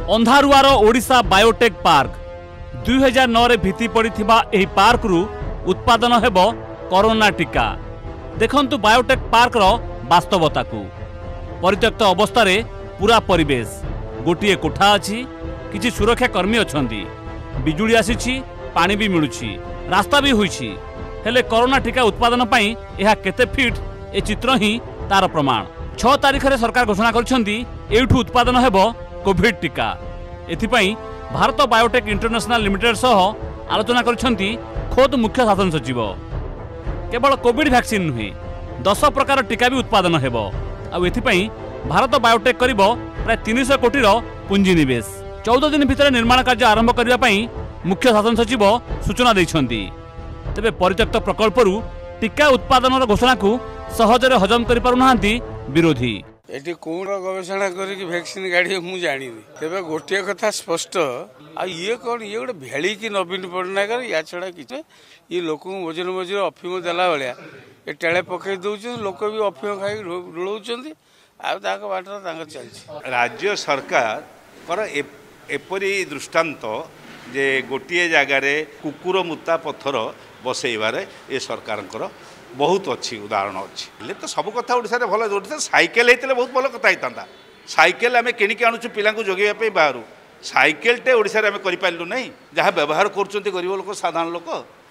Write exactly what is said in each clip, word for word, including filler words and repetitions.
अंधारुआर Odisha biotech park दुई हजार नौ रे भित्ति पड़िथिबा एही पार्क रु उत्पादन हेबो कोरोना टीका। देखंतु बायोटेक पार्क रो वास्तवता को परित्यक्त अवस्था रे पूरा परिवेश गोटिए कोठा अछि, किछि सुरक्षा कर्मी अछंती, बिजुली आसीछि, पानी भी मिलुछि, रास्ता भी होइछि, हेले कोरोना टीका उत्पादन पई एहा केते फिट ए चित्र ही तार प्रमाण। छह तारिख रे सरकार घोषणा करछंती एठु उत्पादन हेबो कोविड टीका। एथिपई भारत बायोटेक इंटरनेशनल लिमिटेड सह आलोचना करछंती खोद मुख्य शासन सचिव। केवल कोविड वैक्सीन नुहे दस प्रकार टीका भी उत्पादन हेबो। आ एथिपई भारत बायोटेक करिबो प्राय तीन सौ कोटी रो पुंजी निवेश। चौदह दिन भितर निर्माण कार्य आरंभ करबा पई मुख्य शासन सचिव सूचना दैछंती। तेबे परित्यक्त प्रकल्परू टीका उत्पादन घोषणा को सहजरे हजम करि पारु नाहांती विरोधी। एटी कौन गवेषणा करी वैक्सीन गाड़ी मुझे जानी तेरे गोटे कथा स्पष्ट आ ये कौन ये गोटे भेड़ी की नवीन पट्टनायक या छड़ा किसी ये लोक मझे मझे अफिम देला भाया ये टेले पकई दौरान लोक भी अफिम खाई रुलाउं बाट चलती। राज्य सरकार एपरी दृष्टांत जे गोटे जगार कुकुर मुता पत्थर बसैबार ये सरकार बहुत अच्छी उदाहरण अच्छी। तो सब कथा ओडिशा रे भल जोड़ी साइकेल होते बहुत भल कथा होता। साइकेल आम किणिक आणुचु पिला जगेवाई बाहर साइकेल टे ओडिशा रे आम करूँ ना जहाँ व्यवहार कर गरीब लोक साधारण लोक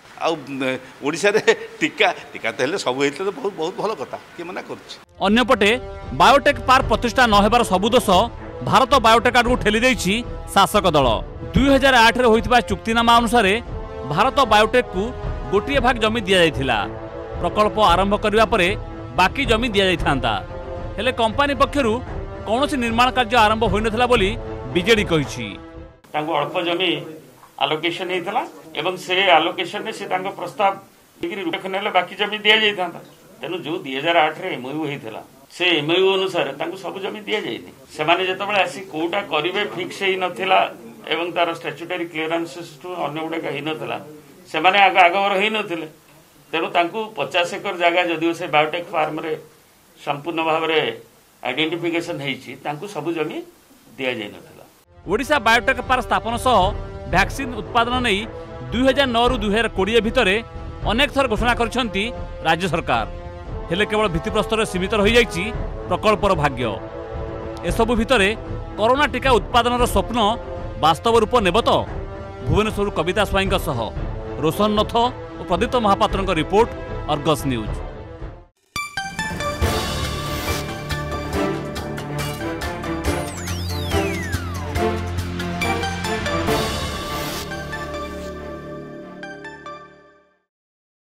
आशा टीका टीका तो सब तो बहुत बहुत भल कथा कि मना करपटे बायोटेक पार्क प्रतिष्ठा न हेबार सबु दोष भारत बायोटेक आड़ को ठेली देछि शासक दल। दुई हजार आठ रे होइतिबा चुक्तिनामा अनुसार भारत बायोटेक को गोटे भाग जमी दि जाइथिला। प्रकल्प आरंभ करने पर बाकी जमी दि जाइथांता, हेले कंपनी पक्षरु कौनसी निर्माण कार्य आरंभ होई नथिला बोली बीजेडी कहिछि। तांको अल्प जमी आलोकेशन हेतला एवं से आलोकेशन ने से तांको प्रस्ताव डिग्री रुख नेले बाकी जमी दि जाइथांता। तेनु जो दो हज़ार आठ रे एमओयू हेतला से एमओयू अनुसार तांको सब जमी दि जाइनी। सेमाने जतबेले आसी कोटा करिवे फिक्स हेई नथिला एवं तार स्टैट्यूटरी क्लियरेंसेस टू अन्य गुडे कहि नथिला सेमाने आग आगवर हेई नथिले। तेणु तांकु पचास एकर जगह जदिव से बायोटेक फार्म रे संपूर्ण भाव में आइडेंटिफिकेशन हेइछि तांकु सब जमी दिया जाय नथिला। ओडिशा बायोटेक पार्क स्थापन सह वैक्सीन उत्पादन नहीं दुई हजार नौ रु दुई हजार कोड़े भितर अनेक थर घोषणा करछंती राज्य सरकार, हेले केवल भित्तिप्रस्तर सीमित रही जाइछि प्रकल्पर भाग्य। एसबु भितर कोरोना टीका उत्पादन स्वप्न वास्तव रूप नेब तो? भुवनेश्वर कविता स्वाईं सह रोशन नथ और प्रदीप्त महापात्र रिपोर्ट, अर्गस न्यूज।